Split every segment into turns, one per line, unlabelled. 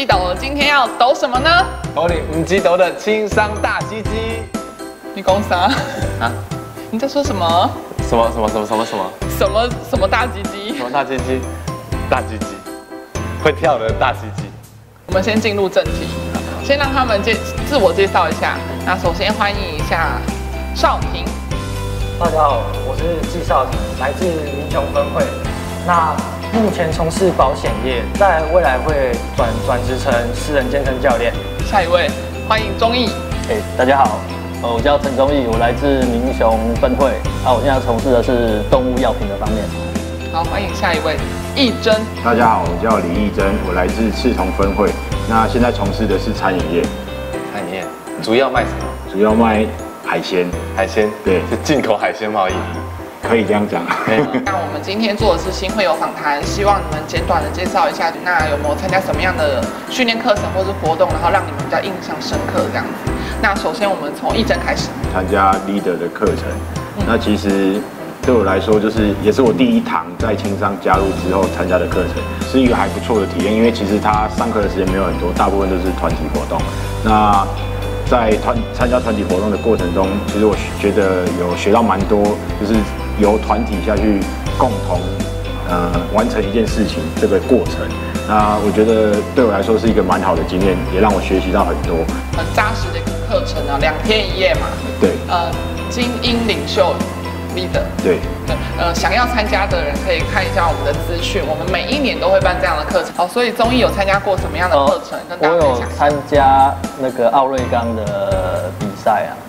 记抖了，今天要抖什么呢？
抖你唔记抖的轻伤大鸡鸡。
你讲啥？
啊？
你在说什么？
什么大鸡鸡？什么大鸡鸡？大鸡鸡，会跳的大鸡鸡。
我们先进入正题，先让他们自我介绍一下。那首先欢迎一下少廷。
大家好，我是季少廷，来自民雄分会。那目前从事保险业，在未来会转职成私人健身教练。
下一位，欢迎钟毅。
大家好，我叫陈忠义，我来自民雄分会。我现在从事的是动物药品的方面。
好，欢迎下一位，义珍。
大家好，我叫李义珍，我来自赤桐分会。那现在从事的是餐饮业。
餐饮业主要卖什么？
主要卖海鲜。
海鲜，对，是进口海鲜贸易。
可以这样讲。
那我们今天做的是新会友访谈，希望你们简短的介绍一下，那有没有参加什么样的训练课程或是活动，然后让你们比较印象深刻这样子。那首先我们从义珍开始。
参加 leader 的课程，那其实对我来说，也是我第一堂在青商加入之后参加的课程，是一个还不错的体验。因为其实他上课的时间没有很多，大部分都是团体活动。那在参加团体活动的过程中，其实我觉得有学到蛮多，就是由团体下去共同完成一件事情这个过程。那我觉得对我来说是一个蛮好的经验，也让我学习到很多。
很扎实的一个课程啊，2天1夜嘛。
对。
精英领袖 leader。
对。
想要参加的人可以看一下我们的资讯，我们每一年都会办这样的课程。好，所以综艺有参加过什么样的课程？跟大家分享。
我有参加那个奥瑞冈的比赛啊。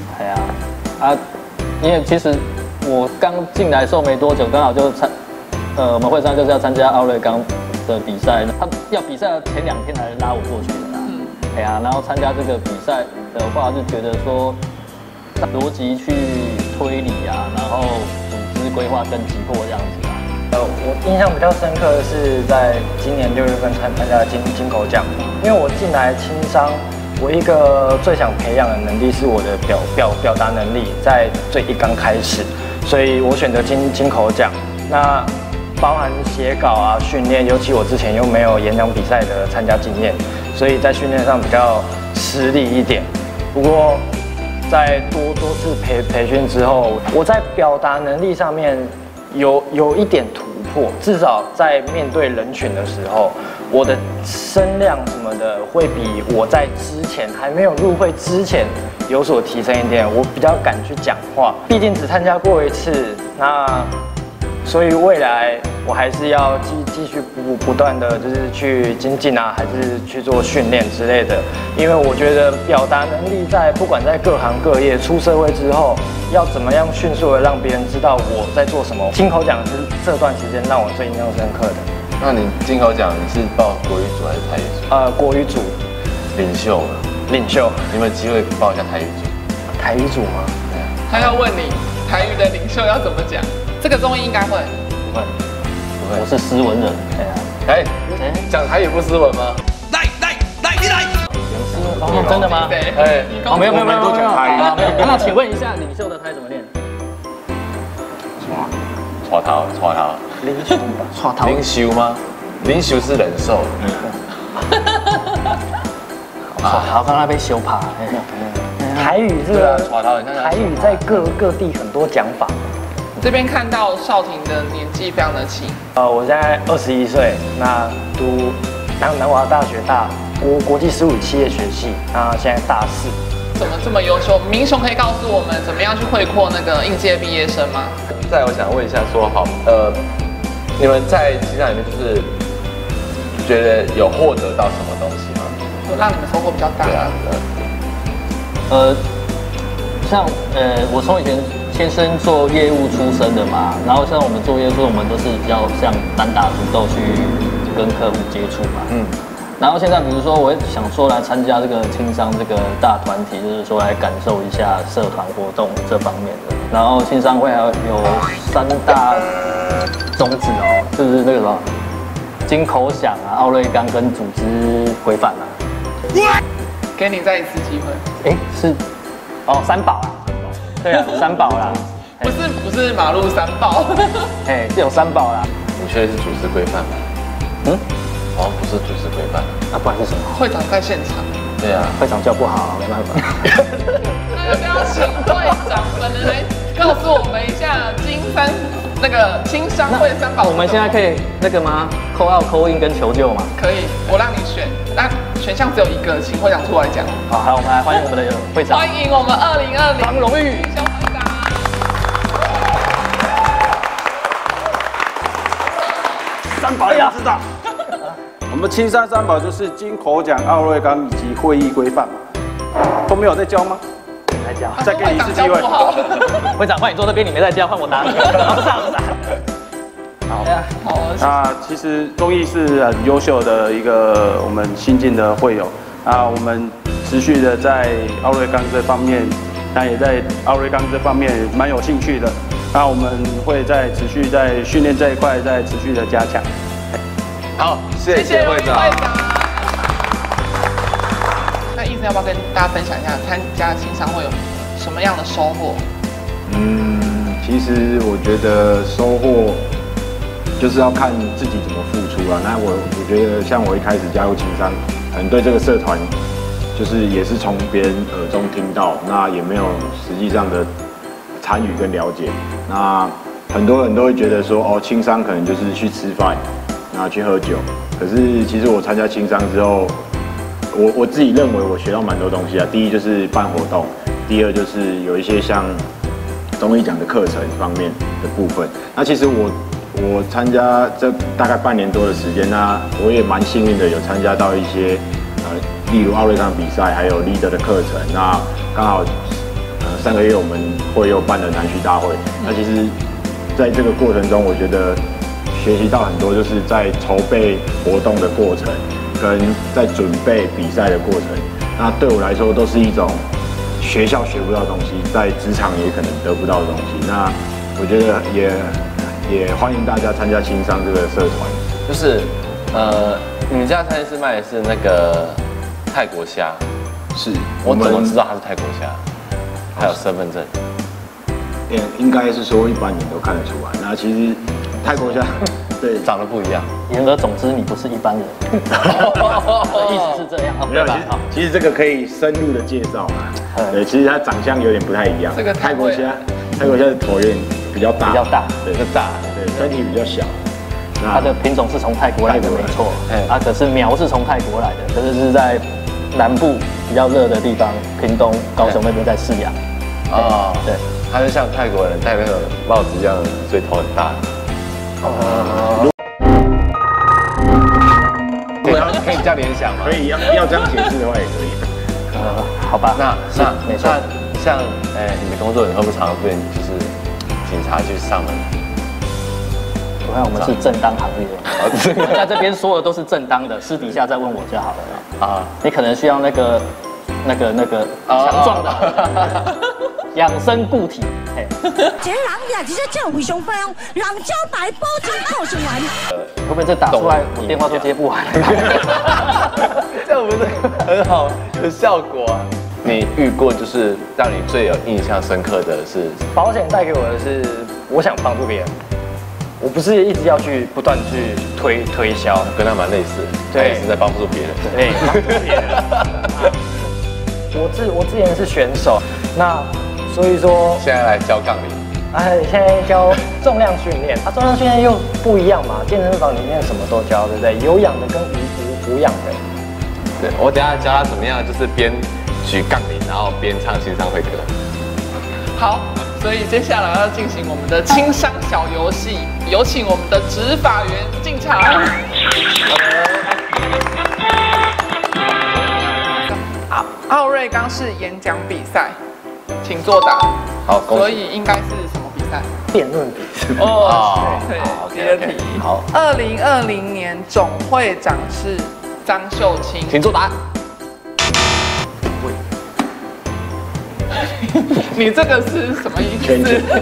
因为其实我刚进来的时候没多久，刚好就我们会上就是要参加奥瑞冈的比赛，他要比赛的前2天才拉我过去的啦。然后参加这个比赛的话，就觉得说逻辑去推理啊，然后组织规划跟急迫这样子啊。
我印象比较深刻的是在今年6月份参加金口奖，因为我进来青商。我一个最想培养的能力是我的表达能力，在最一刚开始，所以我选择金口奖。那包含写稿啊、训练，尤其我之前又没有演讲比赛的参加经验，所以在训练上比较吃力一点。不过在多次培训之后，我在表达能力上面有一点突破，至少在面对人群的时候。我的声量什么的会比我在之前还没有入会之前有所提升一点，我比较敢去讲话。毕竟只参加过1次，那所以未来我还是要继续不断的就是去精进啊，还是去做训练之类的。因为我觉得表达能力不管在各行各业出社会之后，要怎么样迅速的让别人知道我在做什么。金口奖是这段时间让我最印象深刻的。
那你金口奖你是报国语组还是台语组？
国语组。
领袖。
领袖。
有没有机会报一下台语组？
台语组吗？
他要问你台语的领袖要怎么讲？这个综艺应该会。
不会。我是斯文人。
讲台语不斯文吗？
来，你来。
真的吗？没有。那请问一下，领袖的台怎么念？
抓头。
领袖吧，
领袖吗？领袖是忍受。
好，刚刚被修爬。
台语这个台语在各地很多讲法。
这边看到少廷的年纪非常的轻。
我现在21岁，那读南华大学国际事务与企业学系，那现在大4。
怎么这么优秀？民雄可以告诉我们怎么样去汇扩那个应届毕业生吗？
再我想问一下你们在青商里面就是觉得有获得到什么东西吗？
有让你们收获比较大。
对啊。
像我从以前天生做业务出身的嘛，然后像我们做业务，我们都是比较像单打独斗去跟客户接触嘛。然后现在比如说，我想说来参加这个青商这个大团体，就是说来感受一下社团活动这方面的。然后青商会还有3大宗旨哦，就是那个什么金口奖啊、奥瑞冈跟组织规范啊。
给你再一次机会。
是3宝啦。对啊，3宝啦。
不是马路3宝。
是有3宝啦。
你确实是组织规范吗？ 好像不是主持规范。
不然是什么？
会长在现场，
对啊，
会长叫不好，没办法。
那要不要请会长本人来告诉我们一下青商会3宝？
我们现在可以那个吗？call out call in 跟求救嘛？
可以，我让你选，那选项只有一个，请会长出来讲。
好，我们来欢迎我们的会长，
欢迎我们2020
张荣誉
小会长。
3宝要知道，我们青山3宝就是金口奖、奥瑞冈以及会议规范嘛。都没有在教吗？
来教，
再给你一次机会。
会长，换你坐这边，你没在家，换我拿。不是。好，
那其实综艺是很优秀的一个我们新进的会友啊，我们持续的在奥瑞冈这方面，那也在奥瑞冈这方面蛮有兴趣的。那我们会在持续在训练这一块再持续的加强。
好，谢谢会长。
那医生要不要跟大家分享一下参加青商会有什么样的收获？
其实我觉得收获就是要看自己怎么付出啊。那我觉得像我一开始加入青商，可能对这个社团就是也是从别人耳中听到，那也没有实际上的参与跟了解。那很多人都会觉得说，哦，青商可能就是去吃饭，然后去喝酒。可是其实我参加青商之后，我自己认为我学到蛮多东西啊。第一就是办活动，第二就是有一些像综艺奖的课程方面的部分。那其实我参加这大概半年多的时间，那我也蛮幸运的，有参加到一些例如奥瑞冈比赛，还有 leader 的课程。那刚好3个月我们会又办了南区大会。那其实在这个过程中，我觉得学习到很多，就是在筹备活动的过程，跟在准备比赛的过程。那对我来说都是一种学校学不到的东西，在职场也可能得不到的东西。那我觉得也欢迎大家参加青商这个社团。
就是你们家餐厅卖的是那个泰国虾，
是
我怎么知道它是泰国虾？还有身份证？
应该是说一般人都看得出来。那其实泰国虾对
长得不一样。
言而总之，你不是一般人。意思是这样，
没有，其实这个可以深入的介绍啊。对，其实它长相有点不太一样。
这个
泰国虾的头有点比较大，对，
大，
对，身体比较小。
它的品种是从泰国来的，没错。可是苗是从泰国来的，可是是在南部比较热的地方，屏东、高雄那边在饲养。对，
它就像泰国人戴那个帽子一样，所以头很大。可以这样联想吗？
可以，要这样解释的话也可以。
好吧，
那
没错。
像你的工作，你会不会常常被就是警察去上门？
我看我们是正当行业，在这边说的都是正当的，私底下再问我就好了。你可能需要那个强壮的养生固体。
这人也是这样非常非常，人招牌保证好生完。
会不会这打出来，我电话都接不完？
这样不是很好的效果啊？你遇过就是让你最有印象深刻的是？
保险带给我的是，我想帮助别人，我不是一直要去不断去推销，
跟他蛮类似，他也是在帮助别人。
对，帮助别人。我之前是选手，那所以说
现在来教杠铃。
现在教重量训练，重量训练又不一样嘛，健身房里面什么都教，对不对？有氧的跟无氧的。
对，我等一下教他怎么样，就是边举杠铃，然后边唱青商会歌。
好，所以接下来要进行我们的青商小游戏，有请我们的执法员进场。好，奥瑞冈式演讲比赛，请作答。
好，
所以应该是什么比赛？
辩论比赛。
对，第二题。好，2020年总会长是张秀清，
请作答。
你这个是什么意思？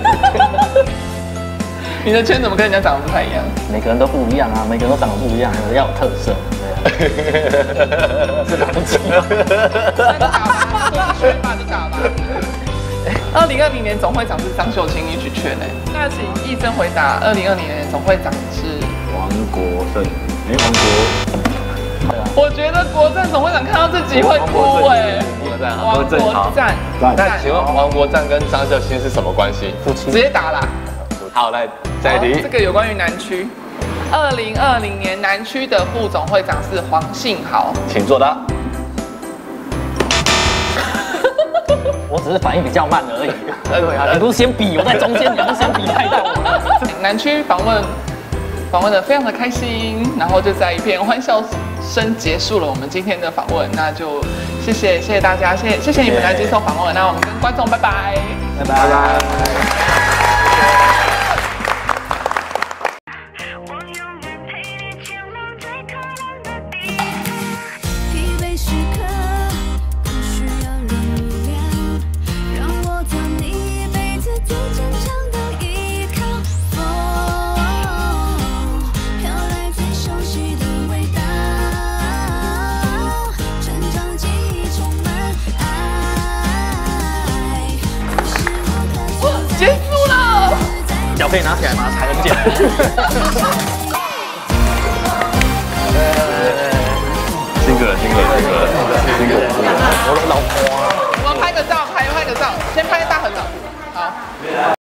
你的圈怎么跟人家长得不太一样？
每个人都不一样啊，每个人都长得不一样，要有特色。是来不及了。
那你打吧，做选吧，你打吧。2020年总会长是张秀清，你举确嘞。那请医生回答，2020年总会长是
王国胜。王国
我觉得国战总会长看到这集会哭哎。王国战，
那请问王国战跟张秀清是什么关系？
直接打啦。
好，来下一题。
这个有关于南区，2020年南区的副总会长是黄信豪，
请作答。
我只是反应比较慢而已。你不是先比，我在中间，你不是先比太到我了。
南区访问的非常的开心，然后就在一片欢笑声结束了我们今天的访问。那就谢谢大家，谢谢你们来接受访问。那我们跟观众拜拜，
拜拜。
结束了。
脚可以拿起来吗？踩很简单。
辛苦了。
我们拍个照，拍个照，先拍大合照，好。